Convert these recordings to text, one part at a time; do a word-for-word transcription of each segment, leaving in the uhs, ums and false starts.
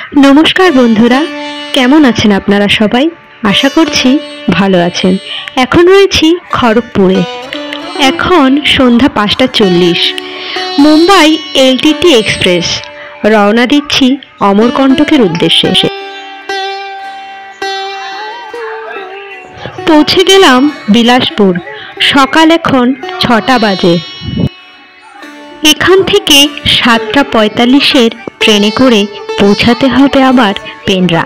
नमस्कार बंधुरा केमन आছেন আপনারা সবাই आशा করছি ভালো আছেন। এখন রয়েছি খড়গপুরে। এখন সন্ধ্যা পাঁচটা চল্লিশ। মুম্বাই এলটিটি এক্সপ্রেস রওনা দিচ্ছি অমরকণ্টকের উদ্দেশ্যে। পৌঁছে গেলাম বিলাসপুর। সকাল এখন ছটা বাজে। এখান থেকে সাতটা পঁয়তাল্লিশের ট্রেনে করে পৌঁছাতে হবে আবার পেন্ড্রা।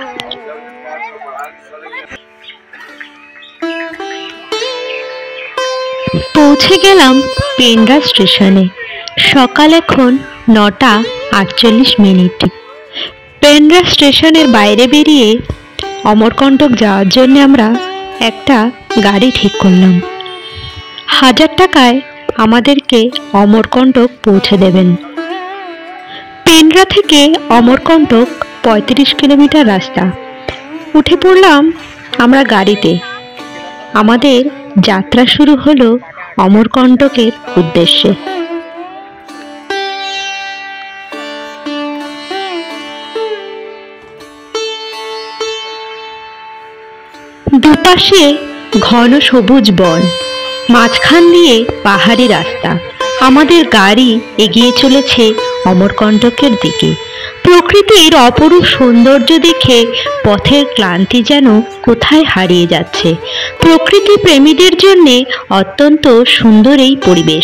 পৌঁছে গেলাম পেন্ড্রা স্টেশনে। সকাল এখন নটা আটচল্লিশ মিনিট। পেন্ড্রা স্টেশনের বাইরে বেরিয়ে অমরকণ্টক যাওয়ার জন্য আমরা একটা গাড়ি ঠিক করলাম। হাজার টাকায় আমাদেরকে অমরকণ্টক পৌঁছে দেবেন। পেন্ড্রা থেকে অমরকণ্টক পঁয়ত্রিশ কিলোমিটার রাস্তা। উঠে পড়লাম আমরা গাড়িতে। আমাদের যাত্রা শুরু হলো অমরকণ্টকের উদ্দেশ্যে। দুপাশে ঘন সবুজ বন, মাঝখান দিয়ে পাহাড়ি রাস্তা। আমাদের গাড়ি এগিয়ে চলেছে অমরকণ্টকের দিকে। প্রকৃতির অপরূপ সৌন্দর্য দেখে পথের ক্লান্তি যেন কোথায় হারিয়ে যাচ্ছে। প্রকৃতি প্রেমীদের জন্য অত্যন্ত সুন্দর এই পরিবেশ।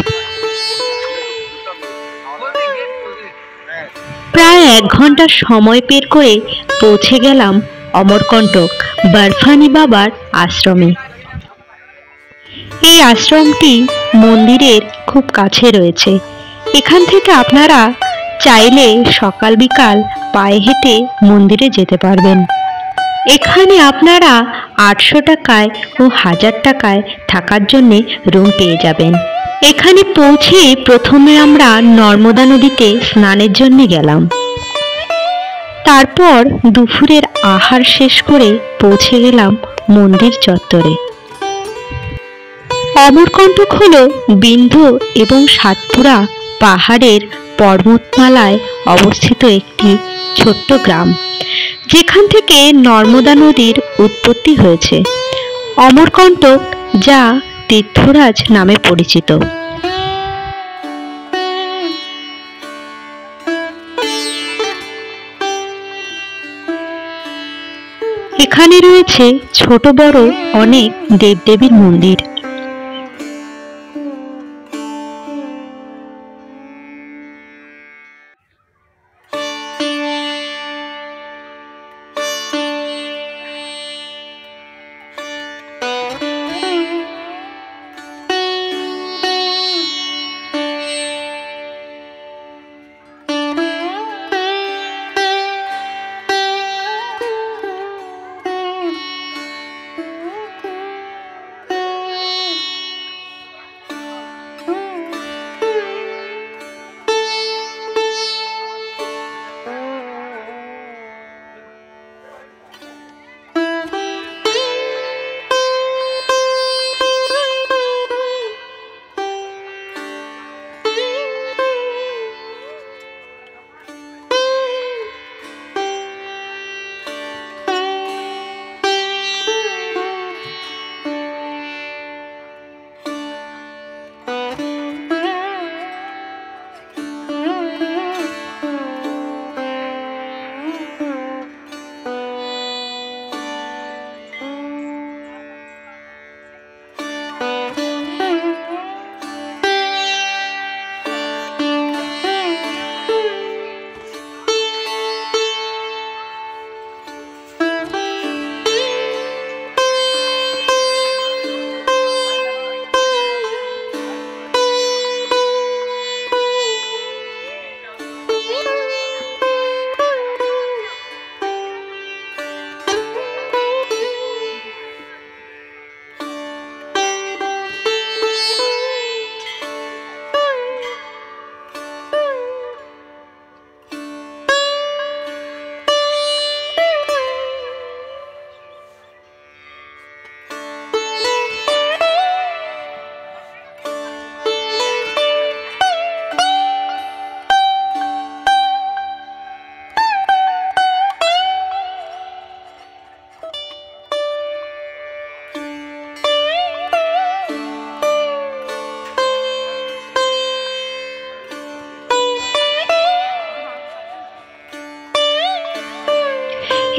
প্রায় এক ঘন্টা সময় বের করে পৌঁছে গেলাম অমরকণ্টক বরফানি বাবার আশ্রমে। এই আশ্রমটি মন্দিরের খুব কাছে রয়েছে। এখান থেকে আপনারা চাইলে সকাল বিকাল পায়ে হেঁটে মন্দিরে যেতে পারবেন। এখানে আপনারা আটশো টাকায় ও হাজার টাকায় থাকার জন্যে রুম পেয়ে যাবেন। এখানে পৌঁছে প্রথমে আমরা নর্মদা নদীতে স্নানের জন্য গেলাম। তারপর দুপুরের আহার শেষ করে পৌঁছে গেলাম মন্দির চত্বরে। অমরকণ্টক হল বিন্ধ্য এবং সাতপুরা পাহাড়ের পর্বতমালায় অবস্থিত একটি ছোট্ট গ্রাম, যেখান থেকে নর্মদা নদীর উৎপত্তি হয়েছে। অমরকণ্টক যা তীর্থরাজ নামে পরিচিত। এখানে রয়েছে ছোট বড় অনেক দেবদেবীর মন্দির।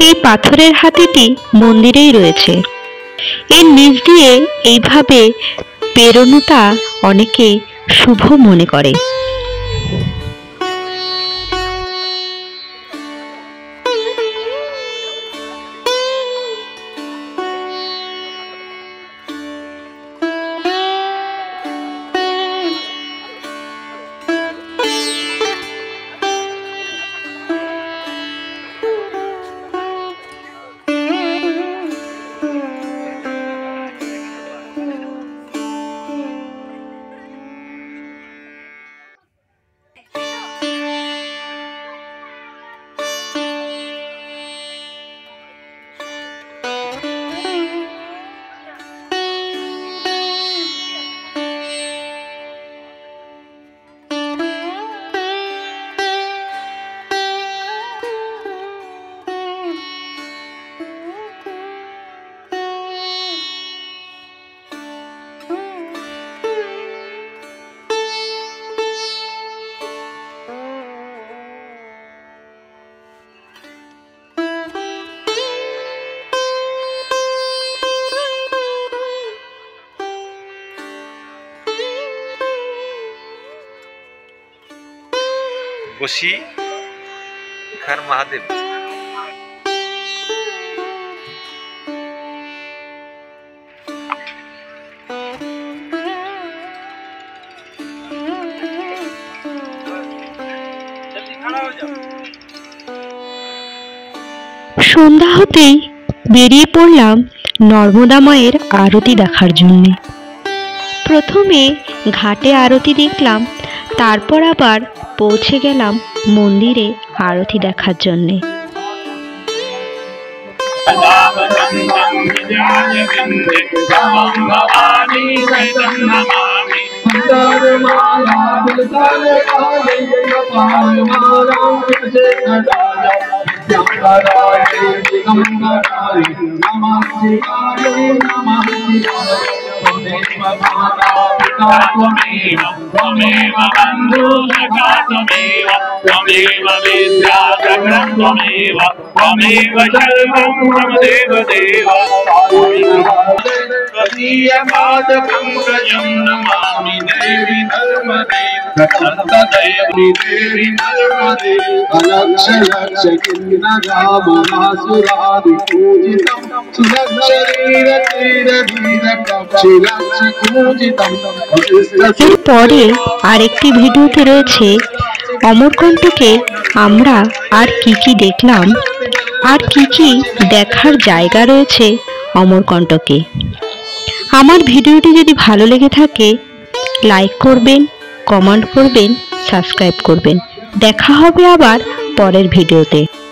এই পাথরের হাতিটি মন্দিরেই রয়েছে। এর নিচ দিয়ে এইভাবে পেরোনোটা অনেকে শুভ মনে করে। বসি হর মহাদেব। সন্ধ্যা হতেই বেরিয়ে পড়লাম নর্মদা মায়ের আরতি দেখার জন্যে। প্রথমে ঘাটে আরতি দেখলাম, তারপর আবার পৌঁছে গেলাম মন্দিরে আরতি দেখার জন্যে। त्वमेव त्वमेव बन्धुसखा त्वमेव त्वमेव विद्या चक्रं त्वमेव त्वमेव सर्वं त्वमेव देव त्वदीयपादपङ्कजं नमामि देवि नर्मदे सन्तदेवि देवि नर्मदे अलक्ष लक्ष किन्नरामहासुरादिपूजितं सुलक्ष वीर तीर धीर कक्षि लक्ष पूजितं। এরপরে আরেকটি ভিডিওতে রয়েছে অমরকণ্টকে আমরা আর কি কি দেখলাম, আর কি কি দেখার জায়গা রয়েছে অমরকণ্টকে। আমার ভিডিওটি যদি ভালো লেগে থাকে লাইক করবেন, কমেন্ট করবেন, সাবস্ক্রাইব করবেন। দেখা হবে আবার পরের ভিডিওতে।